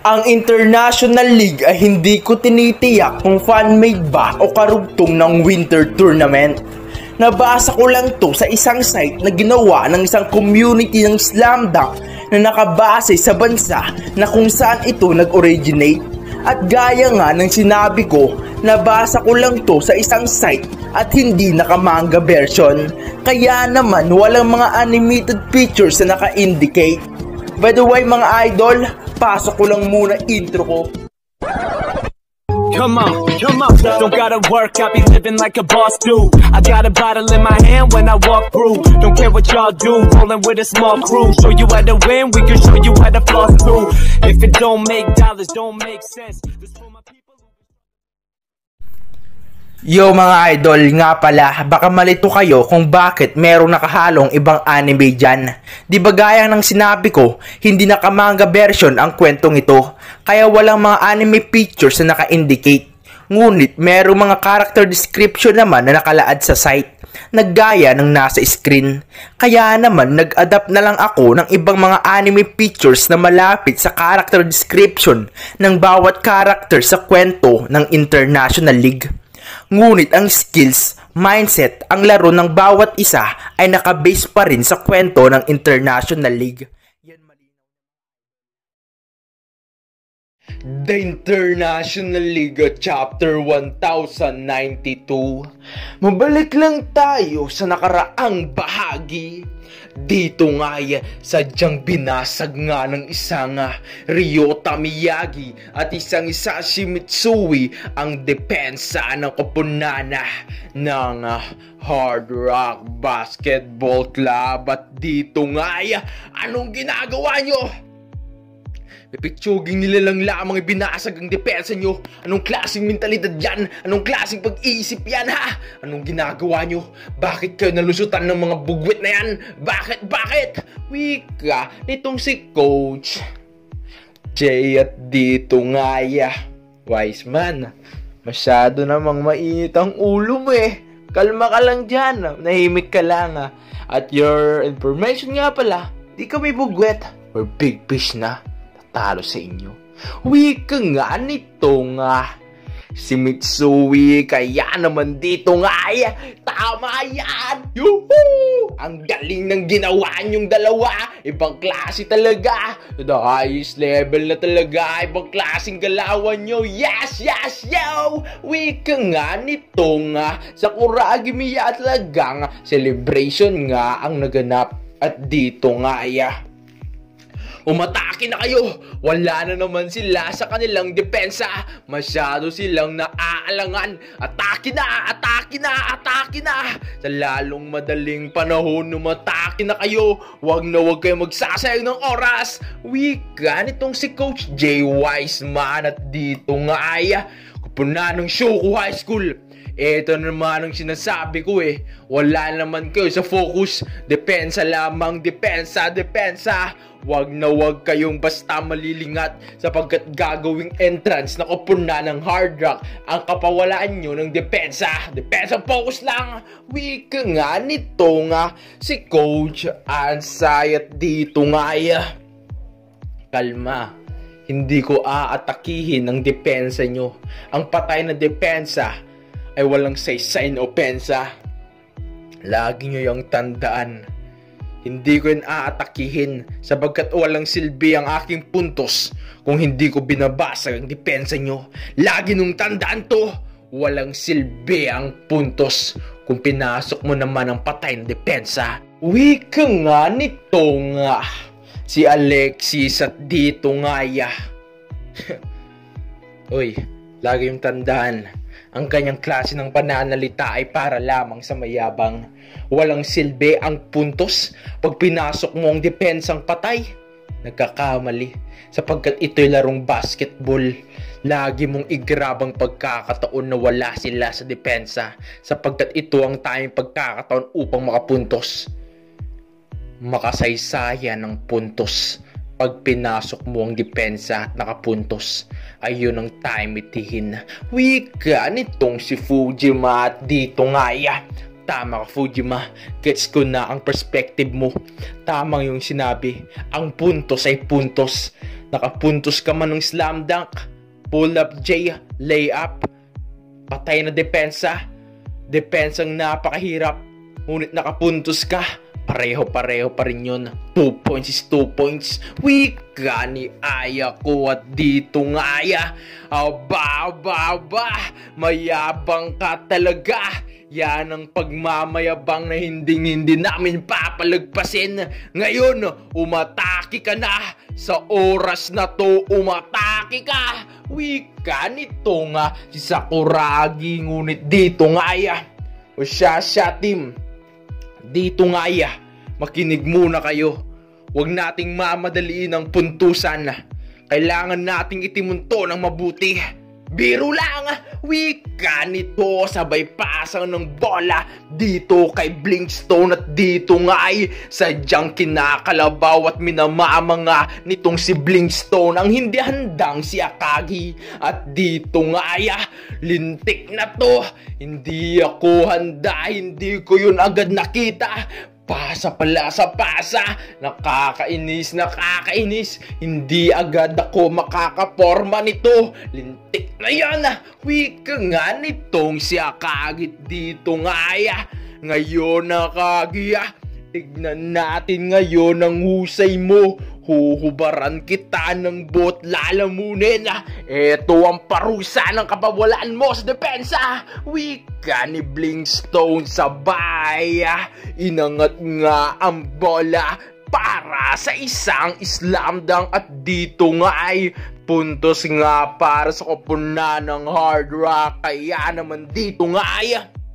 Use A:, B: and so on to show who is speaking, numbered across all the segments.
A: Ang International League ay hindi ko tinitiyak kung fan-made ba o karugtong ng winter tournament. Nabasa ko lang to sa isang site na ginawa ng isang community ng slam dunk na nakabase sa bansa na kung saan ito nag-originate. At gaya nga ng sinabi ko, nabasa ko lang to sa isang site at hindi nakamanga version. Kaya naman walang mga animated pictures na naka-indicate. By the way mga idol, pasok ko lang muna intro ko.
B: Come on, don't gotta work, I be living like a boss do. I got a bottle in my hand when I walk through. Don't care what y'all do, rolling with a small crew. Show you how to win, we can show you how to floss too. If it don't make dollars, don't make sense.
A: Yo mga idol, nga pala, baka malito kayo kung bakit merong nakahalong ibang anime dyan. Di ba gaya ng sinabi ko, hindi nakamanga version ang kwentong ito, kaya walang mga anime pictures na naka-indicate. Ngunit merong mga character description naman na nakalaad sa site, naggaya ng nasa screen. Kaya naman nag-adapt na lang ako ng ibang mga anime pictures na malapit sa character description ng bawat character sa kwento ng International League. Ngunit ang skills, mindset, ang laro ng bawat isa ay nakabase pa rin sa kwento ng International League. The International League Chapter 1092. Mabalik lang tayo sa nakaraang bahagi. Dito nga'y sadyang binasag nga ng isang Ryota Miyagi at isang Hisashi Mitsui ang depensa ng koponana ng Hard Rock Basketball Club. At dito nga'y anong ginagawa nyo? Pipitsuging nila lang lamang ibinasag ang depensa nyo. Anong klaseng mentalidad yan? Anong klaseng pag-iisip yan ha? Anong ginagawa nyo? Bakit kayo nalusutan ng mga bugwit na yan? Bakit? Wika, nitong si Coach Jay at dito nga wise man, masyado namang mainit ang ulo mo eh. Kalma ka lang dyan, nahimik ka lang At your information nga pala, di kami bugwit or big fish na talo sa inyo. Wika nga nito si Mitsui, kaya naman dito tama yan! Yuhuu! Ang galing ng ginawa niyong dalawa, ibang klase talaga, the highest level na talaga, ibang klaseng galawan nyo, yes, yo! Wika nga nito sa Kuragi Miya talagang celebration nga ang naganap at dito umatake na kayo! Wala na naman sila sa kanilang depensa. Masyado silang naaalangan. Atake na! Sa lalong madaling panahon, umatake na kayo. Huwag kayo magsasayang ng oras. Wika nitong si Coach Jay Wiseman at dito kupunan ng Shoku High School. Ito naman ang sinasabi ko wala naman kayo sa focus. Depensa lamang, depensa. Wag kayong basta malilingat sapagkat gagawing entrance na koponan ng Hard Rock ang kapawalaan nyo ng depensa. Depensa focus lang. Wika nga nito si Coach Ansay at dito kalma. Hindi ko aatakihin ang depensa nyo. Ang patay na depensa ay walang saysay na opensa. Lagi nyo yung tandaan. Hindi ko yun aatakihin sapagkat walang silbi ang aking puntos kung hindi ko binabasag ang depensa nyo. Lagi nung tandaan to, walang silbi ang puntos kung pinasok mo naman ang patay na depensa. Wika nga nito si Alexis at dito Uy, lagi yung tandaan. Ang kanyang klase ng pananalita ay para lamang sa mayabang. Walang silbi ang puntos pag pinasok mo ang depensang patay. Nagkakamali sapagkat ito'y larong basketball. Lagi mong igrab ang pagkakataon na wala sila sa depensa sapagkat ito ang tayong pagkakataon upang makapuntos. Makasaysayan ng puntos. Pag pinasok mo ang depensa at nakapuntos, ayun ang time itihin. Wika nitong si Fujima at dito Tama ka Fujima, gets ko na ang perspective mo. Tama yung sinabi, ang puntos ay puntos. Nakapuntos ka man ng slam dunk, pull up J, layup, patay na depensa. Depensang napakahirap, ngunit nakapuntos ka. Pareho-pareho pa rin yun. 2 points is 2 points. Wika ni Aya ko at dito nga Aya. Aba, mayabang ka talaga. Yan ang pagmamayabang na hindi namin papalagpasin. Ngayon, umatake ka na. Sa oras na to, umatake ka. Wika nito nga si Sakuragi. Ngunit dito nga Aya. O siya team. Dito nga Aya, makinig muna kayo. Huwag nating mamadaliin ang puntusan. Kailangan nating itimunto ng mabuti. Biro lang, wika nito, sabay pasang ng bola dito kay Blinkstone at dito nga ay sadyang kinakalabaw at minamamanga nitong si Blinkstone ang hindi handang si Akagi. At dito nga ay lintik na to, hindi ako handa, hindi ko yun agad nakita. Pasa pala sa pasa. Nakakainis. Hindi agad ako makakaporma nito. Lintik na yan. Wika nga nitong si Akagi dito nga Aya. Ngayon Akagi, tignan natin ngayon ang husay mo. Huhubaran kita ng bot lalamunin. Ito ang parusa ng kapawalaan mo sa depensa. Wika ni Blinkstone sabay. Inangat nga ang bola para sa isang slam dunk at dito nga ay puntos nga para sa koponan ng Hard Rock. Kaya naman dito nga ay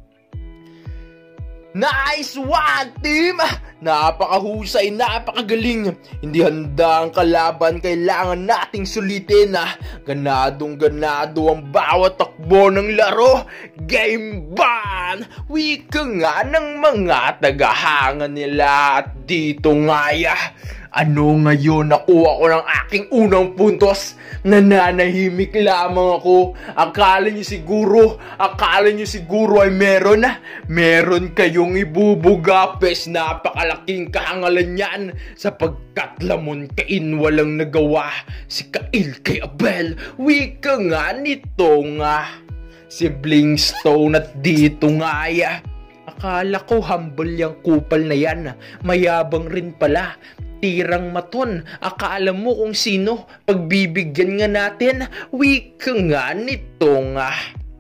A: nice one, team! Napakahusay, napakagaling. Hindi handa ang kalaban, kailangan nating sulitin. Ganadong-ganado ang bawat takbo ng laro. Game ban! Wika nga ng mga tagahanga nila. At dito nga ano ngayon, nakuha ko ng aking unang puntos. Nananahimik lamang ako. Akala niyo siguro ay meron kayong ibubuga. Pes, napakalaking kahangalan yan. Sapagkat lamon kain walang nagawa si Kail kay Abel. Wika nga nito nga si Blinkstone at dito nga akala ko humble yung kupal na yan. Mayabang rin pala. Tirang maton, akala mo kung sino, pagbibigyan nga natin. Wika nga nito nga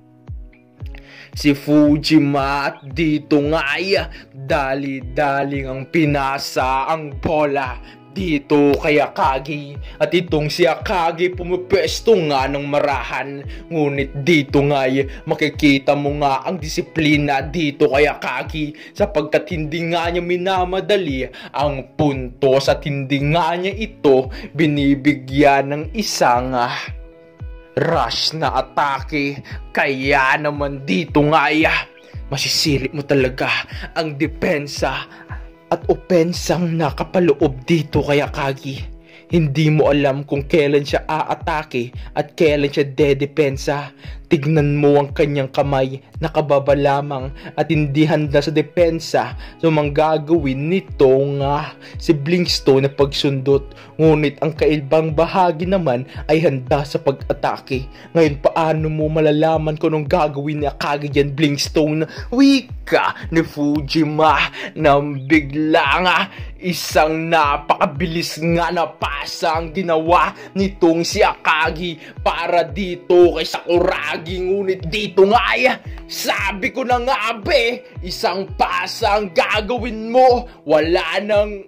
A: si Fujima at dito nga dali-daling ang pinasa ang bola dito kay Akagi. At itong si Akagi pumipwesto nga ng marahan. Ngunit dito nga makikita mo nga ang disiplina dito kay Akagi, sapagkat hindi nga niya minamadali ang puntos at hindi nga niya ito binibigyan ng isang rush na atake. Kaya naman dito nga masisilip mo talaga ang depensa at opensang nakapaloob dito kay Akagi. Hindi mo alam kung kailan siya aatake at kailan siya dedepensa. Tignan mo ang kanyang kamay, nakababa lamang at hindi handa sa depensa. So manggagawin nito nga si Blinkstone na pagsundot. Ngunit ang kaibang bahagi naman ay handa sa pag-atake. Ngayon paano mo malalaman kung anong gagawin ni Akagi yan, Blinkstone? Wika ni Fujima nang bigla nga isang napakabilis nga na pasa ang ginawa nitong si Akagi para dito kay Sakuragi. Ngunit dito nga sabi ko na nga isang pasa ang gagawin mo. Wala nang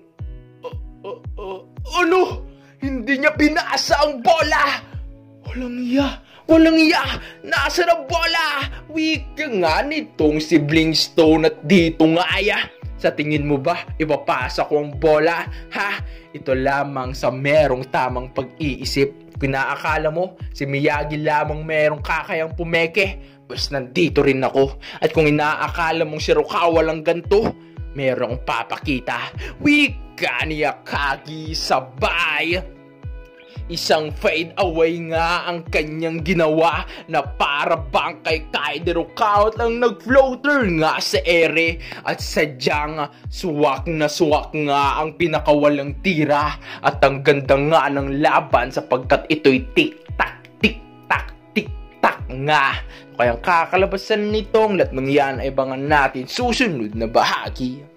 A: ano? Hindi niya pinasa ang bola. Walang iya. Nasa na bola? Wika nga nitong si Blinkstone at dito nga sa tingin mo ba ipapasa ko ang bola? Ito lamang sa merong tamang pag-iisip. Pinaakala mo si Miyagi lamang merong kakayang pumeke? Pues nandito rin ako. At kung inaakala mong si Rukawa lang ganto, merong papakita. Wika ni Akagi sabay. Isang fade away nga ang kanyang ginawa na para bang kay Kaider Rocaut lang nag-floater nga sa ere at sadyang suwak nga ang pinakawalang tira at ang ganda nga ng laban sapagkat ito'y tik-tak, tik-tak, tik-tak nga. Kaya kakalabasan nitong lahat ng yan ay abangan natin susunod na bahagi.